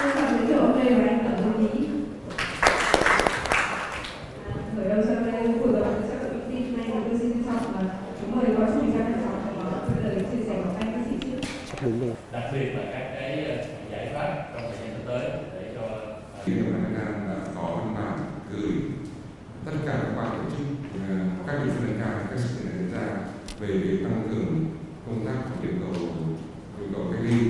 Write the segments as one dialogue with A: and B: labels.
A: Tôi chọn giới thiệu hôm nay là anh Tổng Thư Ký. Khởi đầu cho đây buổi gặp mặt các uy tín này tôi xin trân trọng và kính mời phó chủ tịch ban giám khảo có lời chia sẻ của anh các chị trước.
B: Đặc biệt là các cái giải pháp trong thời gian tới để cho
C: Việt Nam đã có văn bản gửi tất cả các ban tổ chức các địa phương cao các sự kiện diễn ra về việc tăng cường công tác yêu cầu cách ly.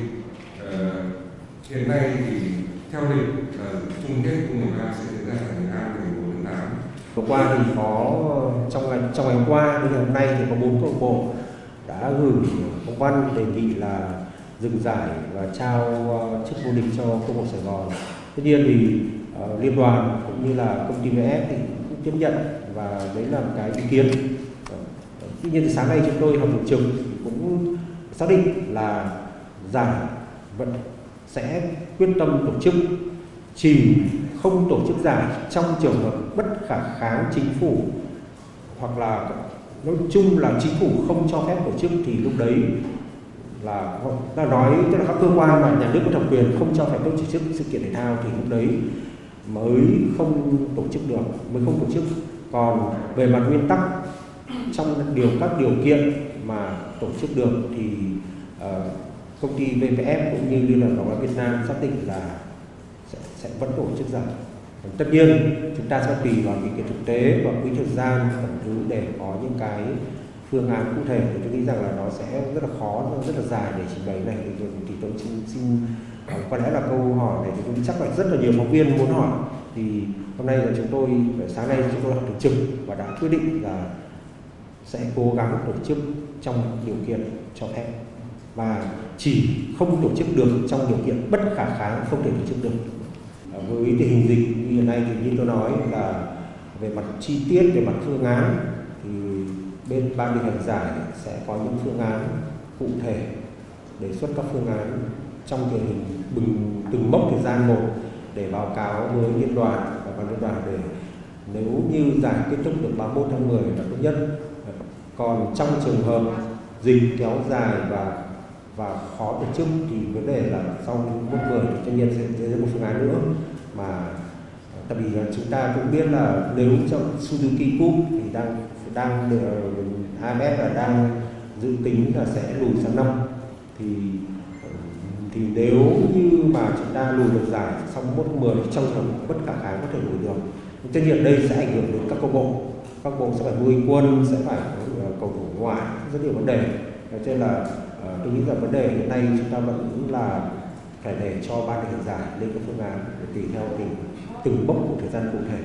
C: Hiện nay thì theo định là chung kết của người ta sẽ diễn ra vào ngày 4 tháng 8.
D: Vừa qua thì có trong ngày hôm qua đến ngày hôm nay thì có 4 câu lạc bộ đã gửi công văn đề nghị là dừng giải và trao chức vô địch cho câu lạc bộ Sài Gòn. Tuy nhiên thì liên đoàn cũng như là công ty VF thì cũng tiếp nhận và đấy là một cái ý kiến. Tuy nhiên thì sáng nay chúng tôi họp thường trực cũng xác định là giải vẫn sẽ quyết tâm tổ chức, chỉ không tổ chức giải trong trường hợp bất khả kháng chính phủ hoặc là nói chung là chính phủ không cho phép tổ chức thì lúc đấy là nói tức là các cơ quan mà nhà nước có thẩm quyền không cho phép tổ chức sự kiện thể thao thì lúc đấy mới không tổ chức được, mới không tổ chức. Còn về mặt nguyên tắc trong các điều kiện mà tổ chức được thì công ty VPF cũng như Liên đoàn bóng đá Việt Nam xác định là sẽ vẫn tổ chức giải. Tất nhiên chúng ta sẽ tùy vào những cái thực tế và quỹ thời gian thứ để có những cái phương án cụ thể. Thì tôi nghĩ rằng là nó sẽ rất là khó, rất là dài để trình bày này. Thì tôi xin có lẽ là câu hỏi này thì tôi chắc là rất là nhiều phóng viên muốn hỏi. Thì hôm nay là sáng nay chúng tôi họp thường trực và đã quyết định là sẽ cố gắng tổ chức trong điều kiện cho phép và chỉ không tổ chức được trong điều kiện bất khả kháng, không thể tổ chức được. Với tình hình dịch như hiện nay thì như tôi nói là về mặt chi tiết, về mặt phương án thì bên ban điều hành giải sẽ có những phương án cụ thể, đề xuất các phương án trong tình hình từng mốc thời gian một để báo cáo với liên đoàn và ban liên đoàn để nếu như giải kết thúc được 31 tháng 10 là tốt nhất. Còn trong trường hợp dịch kéo dài và khó tổ chức thì vấn đề là sau mốc 10 thì tất nhiên sẽ một phương án nữa mà tại vì chúng ta cũng biết là nếu trong Suzuki Cup thì đang AFF là đang dự tính là sẽ lùi sang năm thì nếu như mà chúng ta lùi được giải sau mốc 10 trong trường hợp bất khả kháng có thể lùi được. Tất nhiên đây sẽ ảnh hưởng đến các câu bộ. Các bộ sẽ phải nuôi quân, sẽ phải cầu thủ ngoại, rất nhiều vấn đề. Cho nên là tôi nghĩ rằng vấn đề hiện nay chúng ta vẫn là phải để cho ban điều hành giải lên các phương án để tùy theo từng mốc của thời gian cụ thể.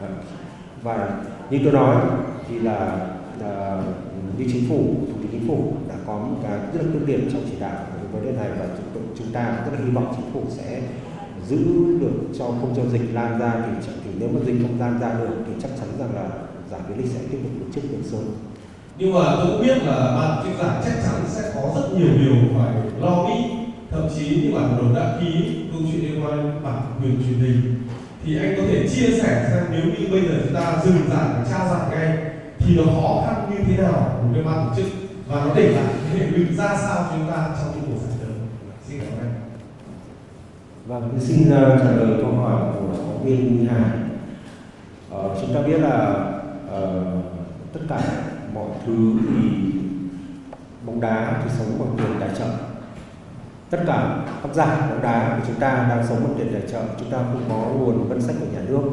D: Và như tôi nói thì là như chính phủ, thủ tướng chính phủ đã có một cái rất là quyết liệt trong chỉ đạo về vấn đề này và chúng ta rất là hy vọng chính phủ sẽ giữ được không cho dịch lan ra thì nếu mà dịch không lan ra được thì chắc chắn rằng là giải V-League sẽ tiếp tục tổ chức được sớm.
E: Nhưng mà tôi cũng biết là ban tổ chức giải chắc chắn sẽ có rất nhiều điều phải lo nghĩ, thậm chí như bản hợp đồng đã ký câu chuyện liên quan đến bản quyền truyền hình thì anh có thể chia sẻ xem nếu như bây giờ chúng ta dừng giải và trao giải ngay thì nó khó khăn như thế nào của cái ban tổ chức và nó để lại hệ lụy ra sao cho chúng ta trong những cuộc giải đấu. Xin cảm ơn anh.
D: Vâng, tôi xin trả lời câu hỏi của phóng viên Hà. Chúng ta biết là tất cả mọi thứ thì bóng đá thì sống bằng tiền tài trợ. Tất cả các giải bóng đá của chúng ta đang sống bằng tiền tài trợ, chúng ta không có nguồn ngân sách của nhà nước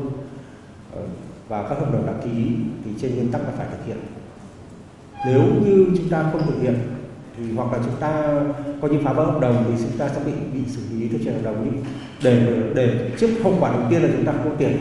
D: và các hợp đồng đã ký thì trên nguyên tắc là phải thực hiện. Nếu như chúng ta không thực hiện thì hoặc là chúng ta coi như phá vỡ hợp đồng thì chúng ta sẽ bị xử lý theo trường hợp đồng như để trước hậu quả đầu tiên là chúng ta không có tiền,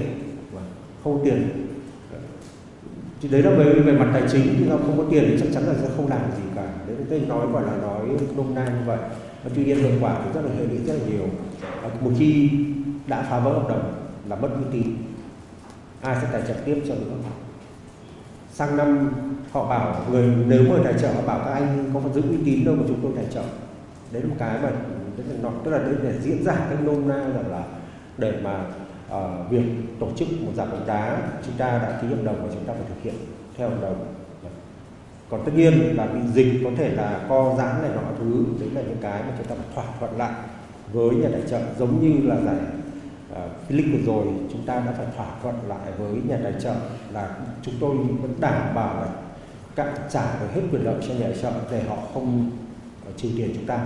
D: thì đấy là về mặt tài chính chúng ta không có tiền thì chắc chắn là sẽ không làm gì cả. Đấy tôi nói gọi là nói nôm na như vậy. Và tuy nhiên hiệu quả thì rất là hệ lụy rất là nhiều. Một khi đã phá vỡ hợp đồng là mất uy tín, ai sẽ tài trợ tiếp cho nữa. Sang năm họ bảo nếu người tài trợ họ bảo các anh có phải giữ uy tín đâu mà chúng tôi tài trợ. Đấy là một cái mà tức là để diễn giải cách nôm na rằng là để mà việc tổ chức một giải bóng đá chúng ta đã ký hợp đồng và chúng ta phải thực hiện theo hợp đồng. Còn tất nhiên là bị dịch có thể là co giãn này nọ thứ, đấy là những cái mà chúng ta phải thỏa thuận lại với nhà tài trợ, giống như là giải Philip vừa rồi chúng ta đã phải thỏa thuận lại với nhà tài trợ là chúng tôi vẫn đảm bảo là trả được hết quyền lợi cho nhà tài trợ để họ không trừ tiền chúng ta.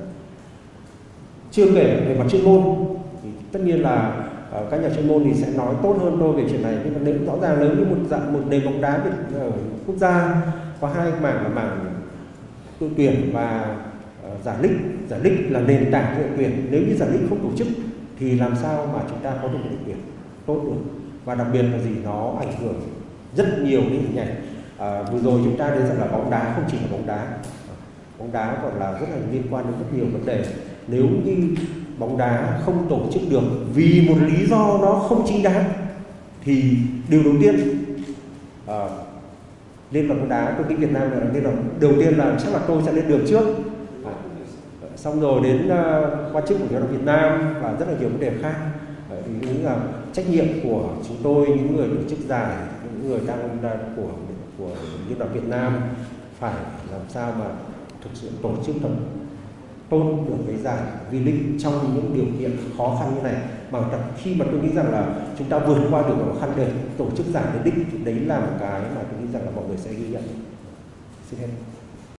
D: Chưa kể về mặt chuyên môn thì tất nhiên là các nhà chuyên môn thì sẽ nói tốt hơn tôi về chuyện này, nhưng mà nếu rõ ràng nếu như một nền bóng đá ở quốc gia có hai mảng là mảng đội tuyển và giải lích là nền tảng của đội tuyển, nếu như giải lích không tổ chức thì làm sao mà chúng ta có được một đội tuyển tốt được, và đặc biệt là gì, nó ảnh hưởng rất nhiều đến hình ảnh. Vừa rồi chúng ta thấy rằng là bóng đá không chỉ là bóng đá còn là rất là liên quan đến rất nhiều vấn đề. Nếu như bóng đá không tổ chức được vì một lý do nó không chính đáng thì điều đầu tiên Liên đoàn bóng đá tôi nghĩ Việt Nam là liên đoàn đầu tiên là chắc là tôi sẽ lên đường trước, xong rồi đến quan chức của Liên đoàn Việt Nam và rất là nhiều vấn đề khác. Thì nghĩ là trách nhiệm của chúng tôi, những người tổ chức giải, những người đang của Liên đoàn Việt Nam phải làm sao mà thực sự tổ chức thật tốt được cái giải V-League trong những điều kiện khó khăn như này, mà khi mà tôi nghĩ rằng là chúng ta vượt qua được khó khăn để tổ chức giải đến đích thì đấy là một cái mà tôi nghĩ rằng là mọi người sẽ ghi nhận. Xin hết.